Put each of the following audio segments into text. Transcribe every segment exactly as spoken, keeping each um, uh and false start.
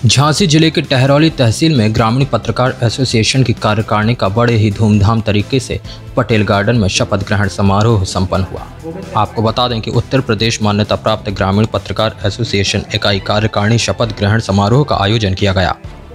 झांसी जिले के टहरौली तहसील में ग्रामीण पत्रकार एसोसिएशन की कार्यकारिणी का बड़े ही धूमधाम तरीके से पटेल गार्डन में शपथ ग्रहण समारोह संपन्न हुआ। आपको बता दें कि उत्तर प्रदेश मान्यता प्राप्त ग्रामीण पत्रकार एसोसिएशन इकाई कार्यकारिणी शपथ ग्रहण समारोह का आयोजन किया गया।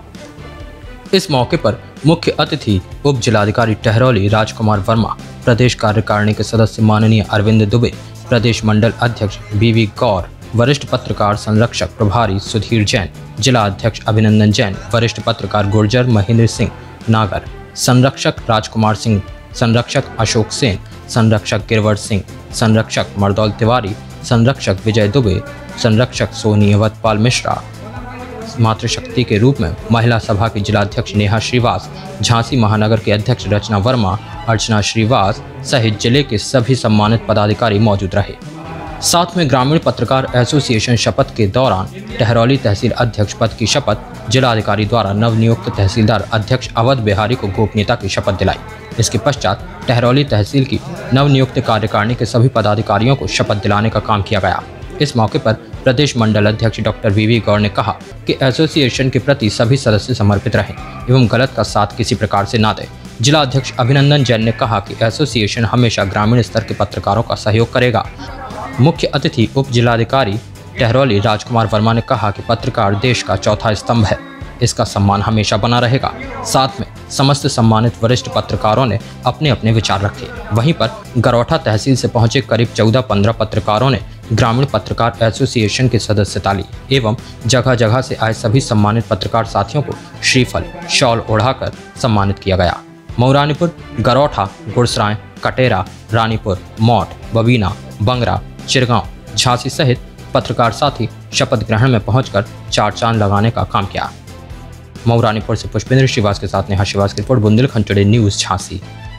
इस मौके पर मुख्य अतिथि उप जिलाधिकारी टहरौली राजकुमार वर्मा, प्रदेश कार्यकारिणी के सदस्य माननीय अरविंद दुबे, प्रदेश मंडल अध्यक्ष बीवी गौर, वरिष्ठ पत्रकार संरक्षक प्रभारी सुधीर जैन, जिला अध्यक्ष अभिनंदन जैन, वरिष्ठ पत्रकार गुर्जर महेंद्र सिंह नागर, संरक्षक राजकुमार सिंह, संरक्षक अशोक सेन, संरक्षक गिरवर सिंह, संरक्षक मरदौल तिवारी, संरक्षक विजय दुबे, संरक्षक सोनी अवधपाल मिश्रा, मातृशक्ति के रूप में महिला सभा की जिलाध्यक्ष नेहा श्रीवास, झांसी महानगर के अध्यक्ष रचना वर्मा, अर्चना श्रीवास सहित जिले के सभी सम्मानित पदाधिकारी मौजूद रहे। साथ में ग्रामीण पत्रकार एसोसिएशन शपथ के दौरान टहरौली तहसील अध्यक्ष पद की शपथ जिलाधिकारी द्वारा नवनियुक्त तहसीलदार अध्यक्ष अवध बिहारी को गोपनीयता की शपथ दिलाई। इसके पश्चात टहरौली तहसील की नवनियुक्त कार्यकारिणी के सभी पदाधिकारियों को शपथ दिलाने का काम किया गया। इस मौके पर प्रदेश मंडल अध्यक्ष डॉक्टर वीवी गौर ने कहा कि एसोसिएशन के प्रति सभी सदस्य समर्पित रहें एवं गलत का साथ किसी प्रकार से ना दें। जिला अध्यक्ष अभिनंदन जैन ने कहा कि एसोसिएशन हमेशा ग्रामीण स्तर के पत्रकारों का सहयोग करेगा। मुख्य अतिथि उप जिलाधिकारी टहरौली राजकुमार वर्मा ने कहा कि पत्रकार देश का चौथा स्तंभ है, इसका सम्मान हमेशा बना रहेगा। साथ में समस्त सम्मानित वरिष्ठ पत्रकारों ने अपने अपने विचार रखे। वहीं पर गरौठा तहसील से पहुंचे करीब चौदह पंद्रह पत्रकारों ने ग्रामीण पत्रकार एसोसिएशन की सदस्यता ली एवं जगह जगह से आए सभी सम्मानित पत्रकार साथियों को श्रीफल शॉल ओढ़ाकर सम्मानित किया गया। मऊरानीपुर, गरौठा, गुड़सराय, कटेरा, रानीपुर, मौट, बबीना, बंगरा, चिरगांव, झांसी सहित पत्रकार साथी शपथ ग्रहण में पहुंचकर चार चांद लगाने का काम किया। मऊरानीपुर से पुष्पेंद्र श्रीवास के साथ नेहा श्रीवास की report, Bundelkhand today news Jhansi.